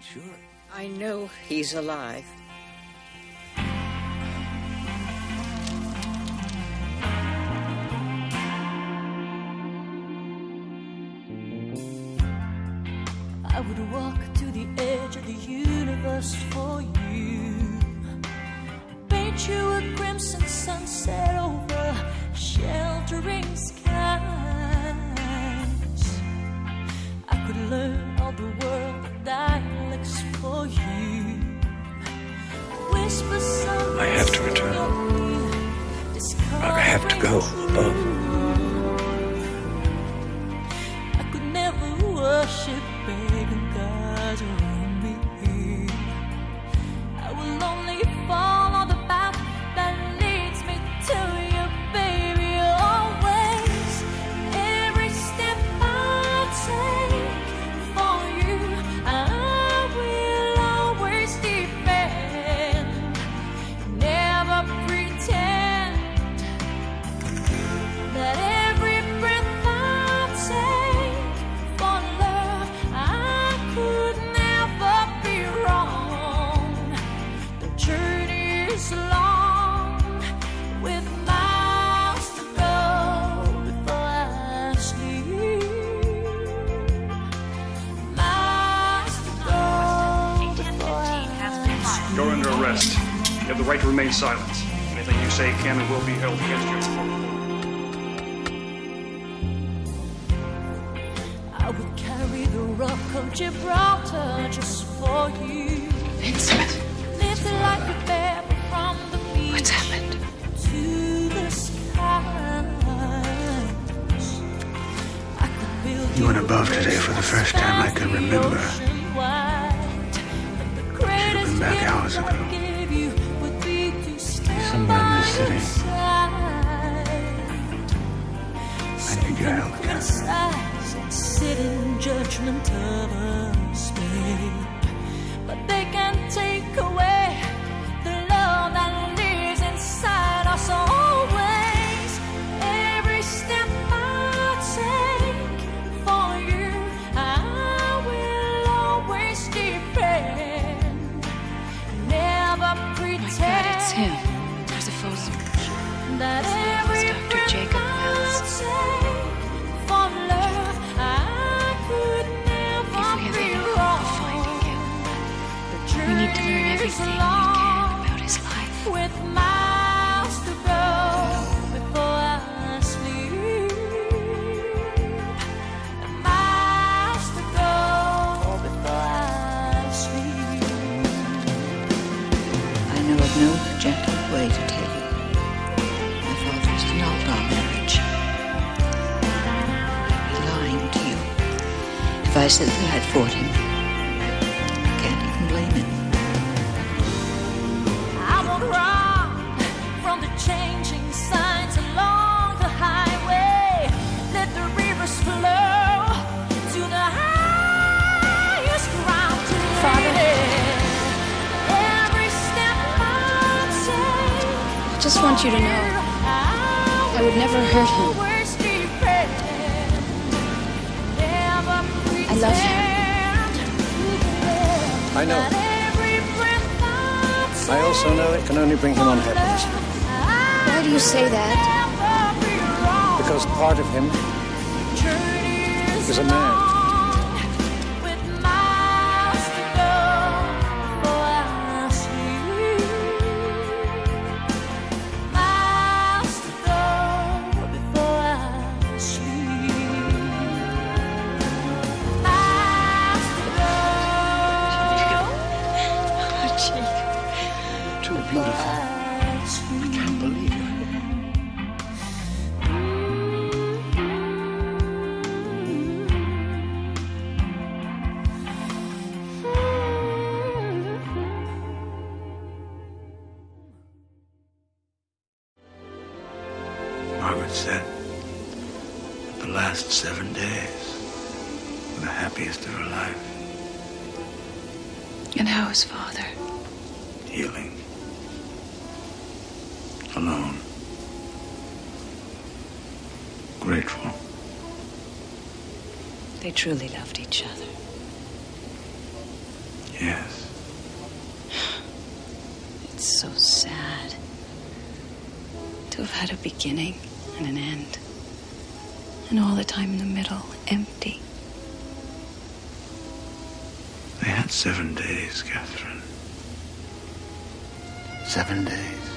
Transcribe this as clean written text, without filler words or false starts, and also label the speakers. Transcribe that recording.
Speaker 1: sure.
Speaker 2: I know he's alive.
Speaker 3: I would walk to the edge of the universe for you, paint you a crimson sunset over sheltering skies. I could learn all the world dialects for you, whisper some.
Speaker 1: I have to return. I have to go above.
Speaker 3: I could never worship pagan gods around me. I will only follow the path that leads me to you, baby, always. Every step I take for you, I will always defend. Never pretend that every breath I take for love, I could never be wrong. The journey is long, with miles to go before I sleep. Miles to go before I sleep.
Speaker 4: You're under arrest. You have the right to remain silent. Anything you say can and will be held against you.
Speaker 3: I would carry the rock of Gibraltar just for you.
Speaker 5: Vincent,
Speaker 3: Lift it like a pebble from the beach.
Speaker 5: what's happened?
Speaker 3: To the skies. I could build
Speaker 1: You went above today for the first time I can remember.
Speaker 3: Should
Speaker 1: have been back hours ago. Somewhere in this city. I need your help, Captain.
Speaker 3: Sit in judgment of us, babe. But they can take away the love that lives inside us always. Every step I take for you, I will always depend. Never pretend.
Speaker 5: My God, it's him. There's a photo.
Speaker 3: That every
Speaker 5: Dr.
Speaker 3: breath
Speaker 5: Jacob
Speaker 3: I
Speaker 5: Wells.
Speaker 3: take for love, I could never
Speaker 5: If we have
Speaker 3: be
Speaker 5: any hope
Speaker 3: wrong.
Speaker 5: of finding him,
Speaker 3: The
Speaker 5: we need to learn
Speaker 3: journey is
Speaker 5: everything we
Speaker 3: long,
Speaker 5: can about his life.
Speaker 3: with miles to go before I sleep. Miles to go before I sleep.
Speaker 2: I know of no gentle way to tell you. My father's annulled our marriage. I'd be lying to you if I said that I'd fought him. I can't even blame him.
Speaker 3: I won't run from the changing signs along the highway. Let the rivers flow to the highest ground to
Speaker 5: Father.
Speaker 3: Every step I take,
Speaker 5: I just want you to know I would never hurt him. I love him.
Speaker 1: I know. I also know it can only bring him unhappiness.
Speaker 5: Why do you say that?
Speaker 1: Because part of him is a man. Too beautiful. I can't believe it. Margaret said that the last 7 days were the happiest of her life.
Speaker 5: And how is Father?
Speaker 1: Healing. Alone. Grateful.
Speaker 2: They truly loved each other.
Speaker 1: Yes.
Speaker 2: It's so sad to have had a beginning and an end, and all the time in the middle, empty.
Speaker 1: They had 7 days, Catherine. 7 days.